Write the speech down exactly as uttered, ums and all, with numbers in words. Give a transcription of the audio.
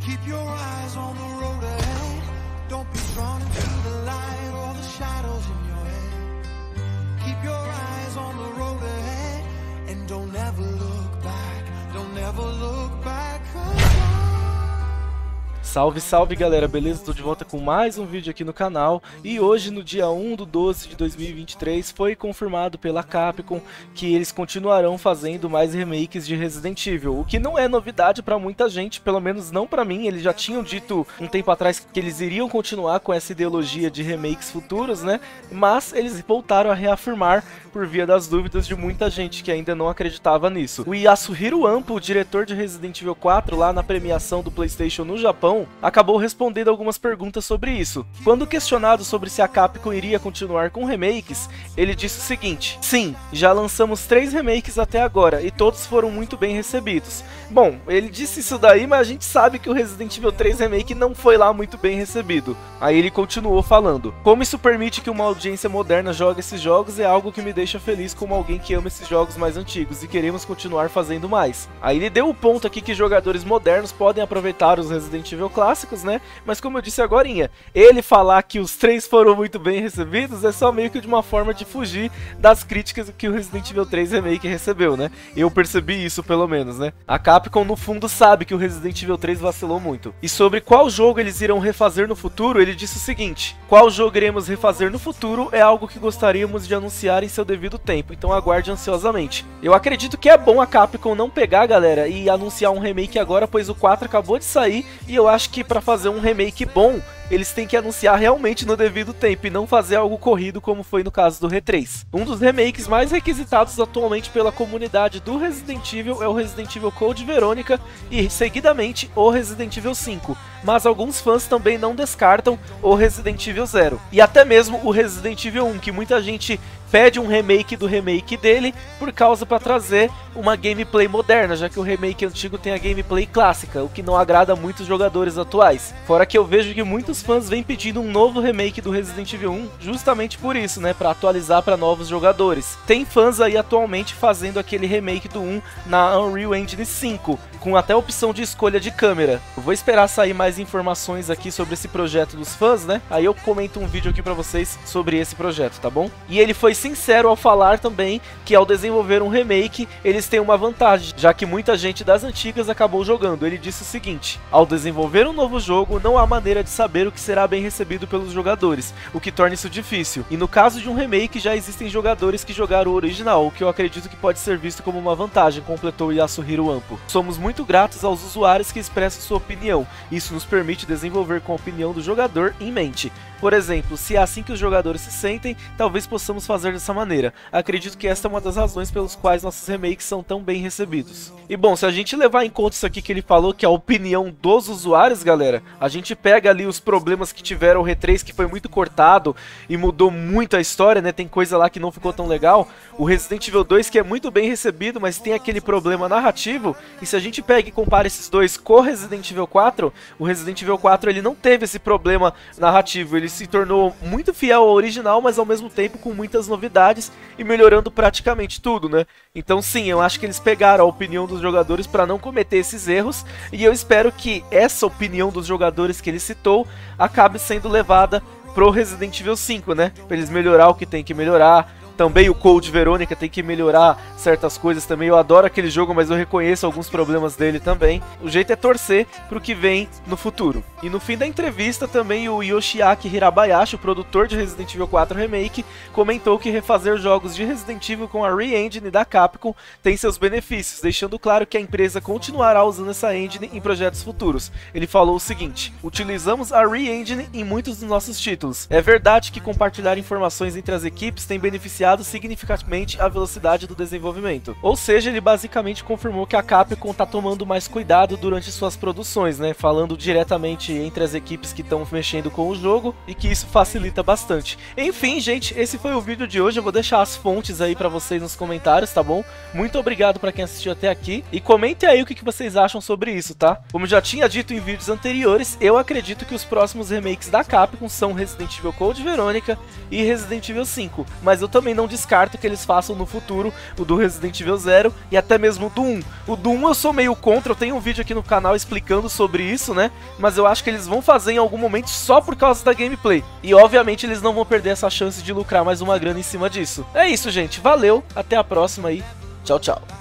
Keep your eyes on the road ahead. Don't be drawn into the light or the shadows in your head. Keep your eyes on the road ahead and don't ever look back. Don't ever look back. Salve, salve galera, beleza? Tô de volta com mais um vídeo aqui no canal e hoje no dia um do doze de dois mil e vinte e três foi confirmado pela Capcom que eles continuarão fazendo mais remakes de Resident Evil, o que não é novidade pra muita gente, pelo menos não pra mim. Eles já tinham dito um tempo atrás que eles iriam continuar com essa ideologia de remakes futuros, né? Mas eles voltaram a reafirmar por via das dúvidas de muita gente que ainda não acreditava nisso. O Yasuhiro Ampo, o diretor de Resident Evil quatro, lá na premiação do PlayStation no Japão, acabou respondendo algumas perguntas sobre isso. Quando questionado sobre se a Capcom iria continuar com remakes, ele disse o seguinte: sim, já lançamos três remakes até agora e todos foram muito bem recebidos. Bom, ele disse isso daí, mas a gente sabe que o Resident Evil três Remake não foi lá muito bem recebido. Aí ele continuou falando: como isso permite que uma audiência moderna jogue esses jogos é algo que me deixa feliz como alguém que ama esses jogos mais antigos e queremos continuar fazendo mais. Aí ele deu o ponto aqui que jogadores modernos podem aproveitar os Resident Evil clássicos, né? Mas como eu disse agorinha, ele falar que os três foram muito bem recebidos é só meio que de uma forma de fugir das críticas que o Resident Evil três Remake recebeu, né? Eu percebi isso pelo menos, né? A Capcom no fundo sabe que o Resident Evil três vacilou muito. E sobre qual jogo eles irão refazer no futuro, ele disse o seguinte: qual jogo iremos refazer no futuro é algo que gostaríamos de anunciar em seu devido tempo, então aguarde ansiosamente. Eu acredito que é bom a Capcom não pegar, galera, e anunciar um remake agora, pois o quatro acabou de sair e eu acho que para fazer um remake bom, eles têm que anunciar realmente no devido tempo e não fazer algo corrido como foi no caso do R três. Um dos remakes mais requisitados atualmente pela comunidade do Resident Evil é o Resident Evil Code Verônica e seguidamente o Resident Evil cinco, mas alguns fãs também não descartam o Resident Evil zero e até mesmo o Resident Evil um, que muita gente pede um remake do remake dele por causa para trazer uma gameplay moderna, já que o remake antigo tem a gameplay clássica, o que não agrada muito os jogadores atuais. Fora que eu vejo que muitos fãs vêm pedindo um novo remake do Resident Evil um justamente por isso, né, para atualizar para novos jogadores. Tem fãs aí atualmente fazendo aquele remake do um na Unreal Engine cinco, com até opção de escolha de câmera. Eu vou esperar sair mais informações aqui sobre esse projeto dos fãs, né? Aí eu comento um vídeo aqui para vocês sobre esse projeto, tá bom? E ele foi sincero ao falar também que ao desenvolver um remake, eles têm uma vantagem, já que muita gente das antigas acabou jogando. Ele disse o seguinte: ao desenvolver um novo jogo, não há maneira de saber o que será bem recebido pelos jogadores, o que torna isso difícil. E no caso de um remake, já existem jogadores que jogaram o original, o que eu acredito que pode ser visto como uma vantagem, completou Yasuhiro Ampo. Somos muito gratos aos usuários que expressam sua opinião. Isso nos permite desenvolver com a opinião do jogador em mente. Por exemplo, se é assim que os jogadores se sentem, talvez possamos fazer dessa maneira. Acredito que esta é uma das razões pelas quais nossos remakes são tão bem recebidos. E bom, se a gente levar em conta isso aqui que ele falou, que é a opinião dos usuários, galera, a gente pega ali os problemas que tiveram o R três, que foi muito cortado e mudou muito a história, né? Tem coisa lá que não ficou tão legal. O Resident Evil dois, que é muito bem recebido, mas tem aquele problema narrativo. E se a gente pega e compara esses dois com o Resident Evil quatro, o Resident Evil quatro ele não teve esse problema narrativo. Ele se tornou muito fiel ao original, mas ao mesmo tempo com muitas novidades e melhorando praticamente tudo, né? Então sim, eu acho que eles pegaram a opinião dos jogadores para não cometer esses erros, e eu espero que essa opinião dos jogadores que ele citou acabe sendo levada pro Resident Evil cinco, né? Pra eles melhorar o que tem que melhorar. Também o Code Verônica tem que melhorar certas coisas também. Eu adoro aquele jogo, mas eu reconheço alguns problemas dele também. O jeito é torcer pro que vem no futuro. E no fim da entrevista também o Yoshiaki Hirabayashi, o produtor de Resident Evil quatro Remake, comentou que refazer jogos de Resident Evil com a Re-Engine da Capcom tem seus benefícios, deixando claro que a empresa continuará usando essa engine em projetos futuros. Ele falou o seguinte: utilizamos a Re-Engine em muitos dos nossos títulos. É verdade que compartilhar informações entre as equipes tem beneficiado significativamente a velocidade do desenvolvimento. Ou seja, ele basicamente confirmou que a Capcom está tomando mais cuidado durante suas produções, né? Falando diretamente entre as equipes que estão mexendo com o jogo e que isso facilita bastante. Enfim, gente, esse foi o vídeo de hoje. Eu vou deixar as fontes aí para vocês nos comentários, tá bom? Muito obrigado para quem assistiu até aqui e comentem aí o que vocês acham sobre isso, tá? Como já tinha dito em vídeos anteriores, eu acredito que os próximos remakes da Capcom são Resident Evil Code Verônica e Resident Evil cinco, mas eu também não descarto que eles façam no futuro o do Resident Evil Zero e até mesmo o do um. O do um eu sou meio contra, eu tenho um vídeo aqui no canal explicando sobre isso, né? Mas eu acho que eles vão fazer em algum momento só por causa da gameplay. E obviamente eles não vão perder essa chance de lucrar mais uma grana em cima disso. É isso, gente. Valeu, até a próxima aí. Tchau, tchau.